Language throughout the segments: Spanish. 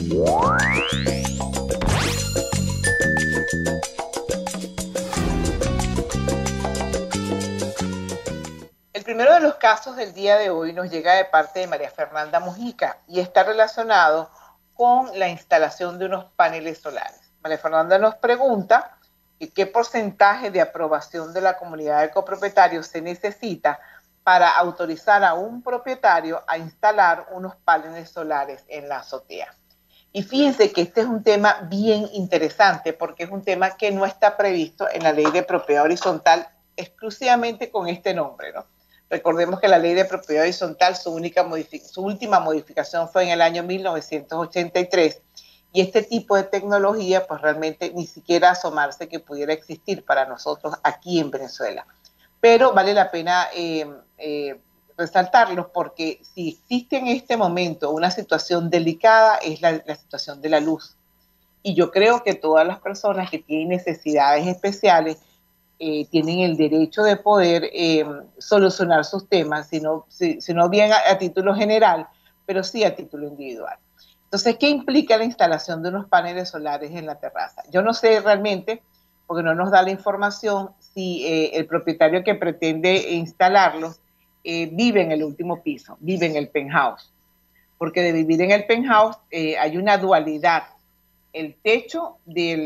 El primero de los casos del día de hoy nos llega de parte de María Fernanda Mujica y está relacionado con la instalación de unos paneles solares. María Fernanda nos pregunta qué porcentaje de aprobación de la comunidad de copropietarios se necesita para autorizar a un propietario a instalar unos paneles solares en la azotea. Y fíjense que este es un tema bien interesante porque es un tema que no está previsto en la ley de propiedad horizontal exclusivamente con este nombre, ¿no? Recordemos que la ley de propiedad horizontal, su última modificación fue en el año 1983 y este tipo de tecnología pues realmente ni siquiera asomarse que pudiera existir para nosotros aquí en Venezuela. Pero vale la pena resaltarlos porque si existe en este momento una situación delicada es la situación de la luz. Y yo creo que todas las personas que tienen necesidades especiales tienen el derecho de poder solucionar sus temas, sino bien a título general, pero sí a título individual. Entonces, ¿qué implica la instalación de unos paneles solares en la terraza? Yo no sé realmente, porque no nos da la información, si el propietario que pretende instalarlos vive en el último piso, vive en el penthouse. Porque de vivir en el penthouse hay una dualidad. El techo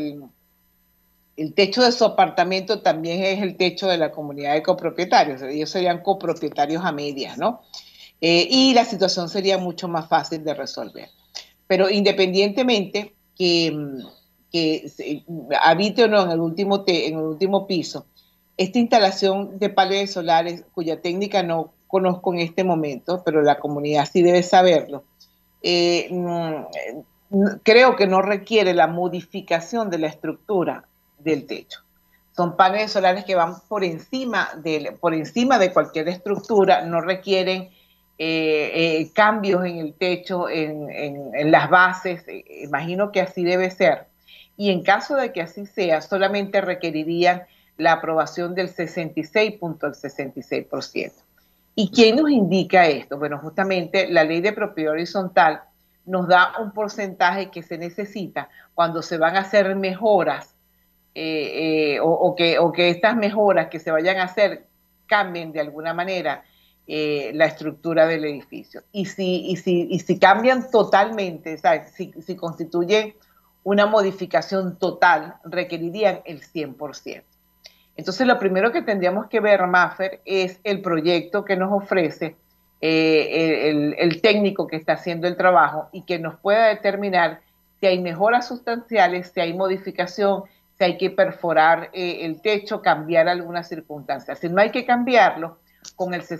de su apartamento también es el techo de la comunidad de copropietarios. Ellos serían copropietarios a medias, ¿no? Y la situación sería mucho más fácil de resolver. Pero independientemente que habite o no en el último piso, esta instalación de paneles solares, cuya técnica no conozco en este momento, pero la comunidad sí debe saberlo, creo que no requiere la modificación de la estructura del techo. Son paneles solares que van por encima de cualquier estructura, no requieren cambios en el techo, en las bases. Imagino que así debe ser. Y en caso de que así sea, solamente requerirían la aprobación del 66.66%. ¿Y quién nos indica esto? Bueno, justamente la ley de propiedad horizontal nos da un porcentaje que se necesita cuando se van a hacer mejoras o que estas mejoras que se vayan a hacer cambien de alguna manera la estructura del edificio. Y si cambian totalmente, ¿sabes? Si constituyen una modificación total, requerirían el 100%. Entonces, lo primero que tendríamos que ver, Maffer, es el proyecto que nos ofrece el técnico que está haciendo el trabajo y que nos pueda determinar si hay mejoras sustanciales, si hay modificación, si hay que perforar el techo, cambiar algunas circunstancias. Si no hay que cambiarlo, con el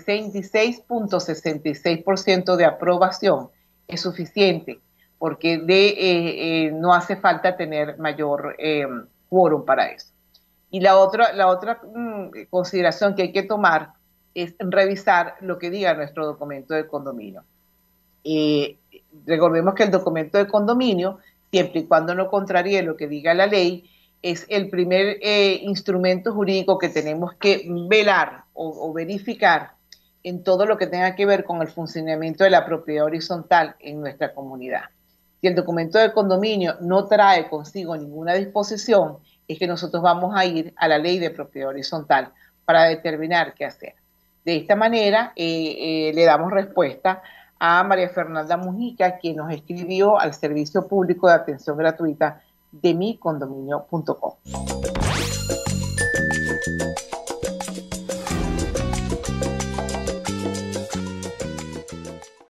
66.66% de aprobación es suficiente, porque no hace falta tener mayor quórum para eso. Y la otra consideración que hay que tomar es revisar lo que diga nuestro documento de condominio. Recordemos que el documento de condominio, siempre y cuando no contraríe lo que diga la ley, es el primer instrumento jurídico que tenemos que velar o verificar en todo lo que tenga que ver con el funcionamiento de la propiedad horizontal en nuestra comunidad. Si el documento de condominio no trae consigo ninguna disposición, es que nosotros vamos a ir a la ley de propiedad horizontal para determinar qué hacer. De esta manera le damos respuesta a María Fernanda Mujica, quien nos escribió al servicio público de atención gratuita de micondominio.com.